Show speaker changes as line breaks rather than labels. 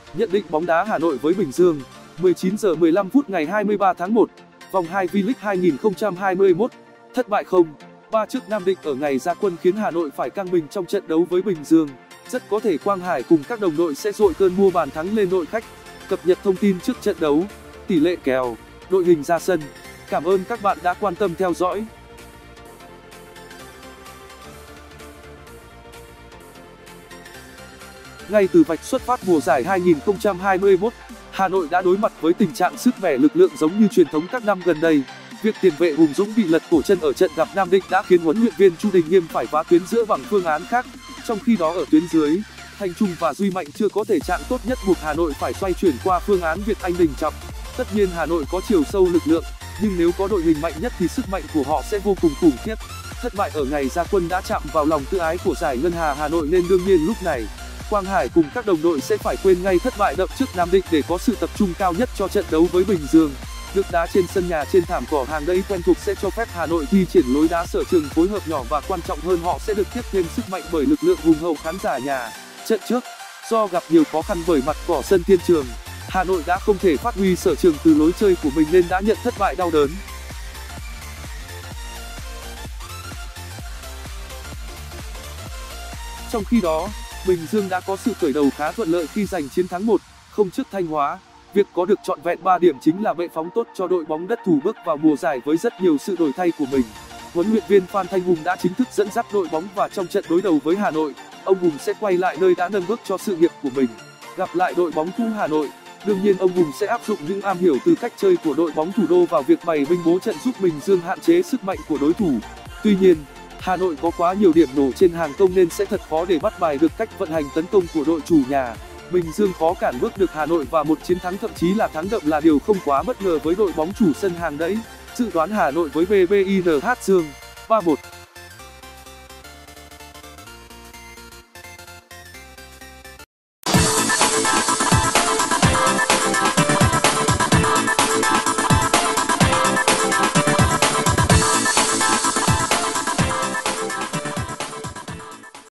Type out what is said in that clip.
Nhận định bóng đá Hà Nội với Bình Dương, 19 giờ 15 phút ngày 23 tháng 1, vòng 2 V-League 2021. Thất bại 0-3 trước Nam Định ở ngày ra quân khiến Hà Nội phải căng mình trong trận đấu với Bình Dương. Rất có thể Quang Hải cùng các đồng đội sẽ dội cơn mua bàn thắng lên đội khách. Cập nhật thông tin trước trận đấu, tỷ lệ kèo, đội hình ra sân. Cảm ơn các bạn đã quan tâm theo dõi. Ngay từ vạch xuất phát mùa giải 2021, Hà Nội đã đối mặt với tình trạng sứt mẻ lực lượng giống như truyền thống các năm gần đây. Việc tiền vệ Hùng Dũng bị lật cổ chân ở trận gặp Nam Định đã khiến huấn luyện viên Chu Đình Nghiêm phải vá tuyến giữa bằng phương án khác. Trong khi đó ở tuyến dưới, Thanh Trung và Duy Mạnh chưa có thể trạng tốt nhất buộc Hà Nội phải xoay chuyển qua phương án Việt Anh Đình Trọng. Tất nhiên Hà Nội có chiều sâu lực lượng, nhưng nếu có đội hình mạnh nhất thì sức mạnh của họ sẽ vô cùng khủng khiếp. Thất bại ở ngày ra quân đã chạm vào lòng tự ái của giải Ngân Hà Nội nên đương nhiên lúc này, Quang Hải cùng các đồng đội sẽ phải quên ngay thất bại đậm trước Nam Định để có sự tập trung cao nhất cho trận đấu với Bình Dương. Được đá trên sân nhà trên thảm cỏ hàng đẫy quen thuộc sẽ cho phép Hà Nội thi triển lối đá sở trường phối hợp nhỏ và quan trọng hơn họ sẽ được tiếp thêm sức mạnh bởi lực lượng hùng hậu khán giả nhà. Trận trước, do gặp nhiều khó khăn bởi mặt cỏ sân Thiên Trường, Hà Nội đã không thể phát huy sở trường từ lối chơi của mình nên đã nhận thất bại đau đớn. Trong khi đó, Bình Dương đã có sự khởi đầu khá thuận lợi khi giành chiến thắng 1-0 trước Thanh Hóa. Việc có được trọn vẹn 3 điểm chính là bệ phóng tốt cho đội bóng đất thủ bước vào mùa giải với rất nhiều sự đổi thay của mình. Huấn luyện viên Phan Thanh Hùng đã chính thức dẫn dắt đội bóng và trong trận đối đầu với Hà Nội, ông Hùng sẽ quay lại nơi đã nâng bước cho sự nghiệp của mình. Gặp lại đội bóng cũ Hà Nội, đương nhiên ông Hùng sẽ áp dụng những am hiểu từ cách chơi của đội bóng thủ đô vào việc bày binh bố trận giúp Bình Dương hạn chế sức mạnh của đối thủ. Tuy nhiên, Hà Nội có quá nhiều điểm nổ trên hàng công nên sẽ thật khó để bắt bài được cách vận hành tấn công của đội chủ nhà. Bình Dương khó cản bước được Hà Nội và một chiến thắng thậm chí là thắng đậm là điều không quá bất ngờ với đội bóng chủ sân hàng đẫy. Dự đoán Hà Nội với BBINH Dương 3-1.